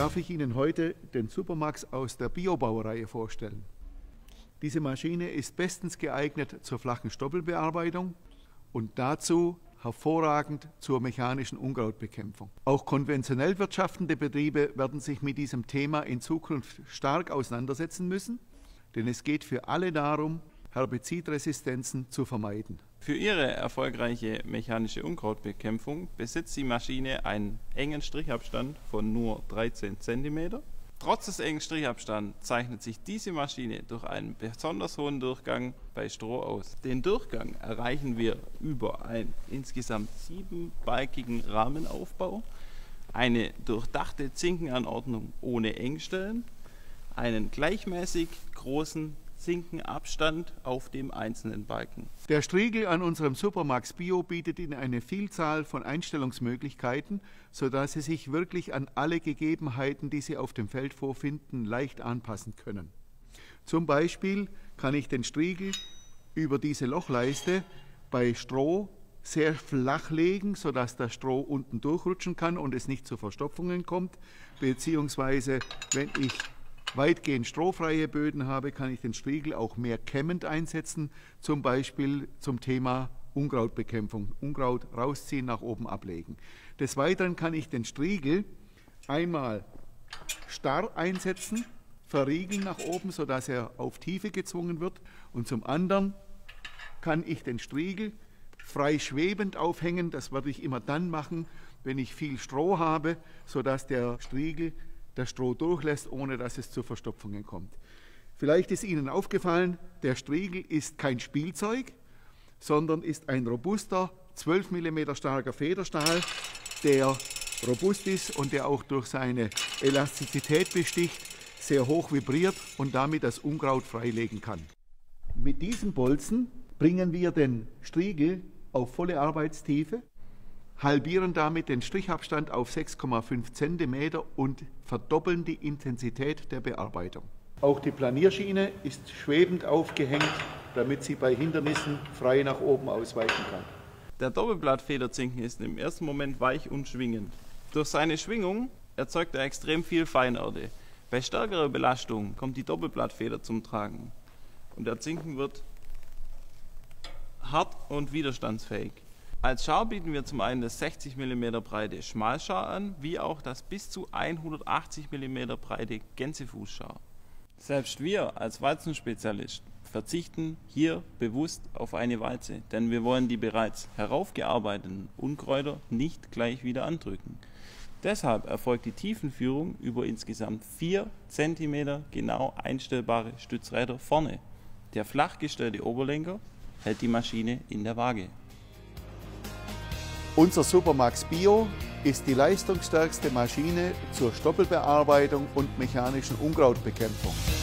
darf ich Ihnen heute den Supermax aus der Biobaureihe vorstellen. Diese Maschine ist bestens geeignet zur flachen Stoppelbearbeitung und dazu hervorragend zur mechanischen Unkrautbekämpfung. Auch konventionell wirtschaftende Betriebe werden sich mit diesem Thema in Zukunft stark auseinandersetzen müssen, denn es geht für alle darum, Herbizidresistenzen zu vermeiden. Für ihre erfolgreiche mechanische Unkrautbekämpfung besitzt die Maschine einen engen Strichabstand von nur 13 cm. Trotz des engen Strichabstands zeichnet sich diese Maschine durch einen besonders hohen Durchgang bei Stroh aus. Den Durchgang erreichen wir über einen insgesamt 7-balkigen Rahmenaufbau, eine durchdachte Zinkenanordnung ohne Engstellen, einen gleichmäßig großen Zinkenabstand auf dem einzelnen Balken. Der Striegel an unserem Supermax Bio bietet Ihnen eine Vielzahl von Einstellungsmöglichkeiten, sodass Sie sich wirklich an alle Gegebenheiten, die Sie auf dem Feld vorfinden, leicht anpassen können. Zum Beispiel kann ich den Striegel über diese Lochleiste bei Stroh sehr flach legen, sodass das Stroh unten durchrutschen kann und es nicht zu Verstopfungen kommt, beziehungsweise wenn ich weitgehend strohfreie Böden habe, kann ich den Striegel auch mehr kämmend einsetzen, zum Beispiel zum Thema Unkrautbekämpfung. Unkraut rausziehen, nach oben ablegen. Des Weiteren kann ich den Striegel einmal starr einsetzen, verriegeln nach oben, sodass er auf Tiefe gezwungen wird, und zum anderen kann ich den Striegel frei schwebend aufhängen. Das werde ich immer dann machen, wenn ich viel Stroh habe, sodass der Striegel das Stroh durchlässt, ohne dass es zu Verstopfungen kommt. Vielleicht ist Ihnen aufgefallen, der Striegel ist kein Spielzeug, sondern ist ein robuster, 12 mm starker Federstahl, der robust ist und der auch durch seine Elastizität besticht, sehr hoch vibriert und damit das Unkraut freilegen kann. Mit diesem Bolzen bringen wir den Striegel auf volle Arbeitstiefe, halbieren damit den Strichabstand auf 6,5 cm und verdoppeln die Intensität der Bearbeitung. Auch die Planierschiene ist schwebend aufgehängt, damit sie bei Hindernissen frei nach oben ausweichen kann. Der Doppelblattfederzinken ist im ersten Moment weich und schwingend. Durch seine Schwingung erzeugt er extrem viel Feinerde. Bei stärkerer Belastung kommt die Doppelblattfeder zum Tragen und der Zinken wird hart und widerstandsfähig. Als Schar bieten wir zum einen das 60 mm breite Schmalschar an, wie auch das bis zu 180 mm breite Gänsefußschar. Selbst wir als Walzenspezialist verzichten hier bewusst auf eine Walze, denn wir wollen die bereits heraufgearbeiteten Unkräuter nicht gleich wieder andrücken. Deshalb erfolgt die Tiefenführung über insgesamt 4 cm genau einstellbare Stützräder vorne. Der flach gestellte Oberlenker hält die Maschine in der Waage. Unser Supermax Bio ist die leistungsstärkste Maschine zur Stoppelbearbeitung und mechanischen Unkrautbekämpfung.